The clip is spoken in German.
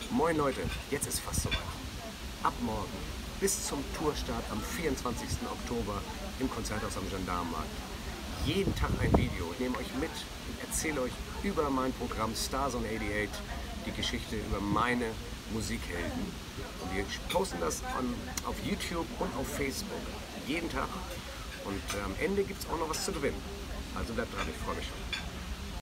Moin Leute, jetzt ist fast soweit. Ab morgen bis zum Tourstart am 24. Oktober im Konzerthaus am Gendarmenmarkt. Jeden Tag ein Video. Ich nehme euch mit und erzähle euch über mein Programm Stars on 88, die Geschichte über meine Musikhelden. Und wir posten das auf YouTube und auf Facebook. Jeden Tag. Und am Ende gibt es auch noch was zu gewinnen. Also bleibt dran, ich freue mich schon.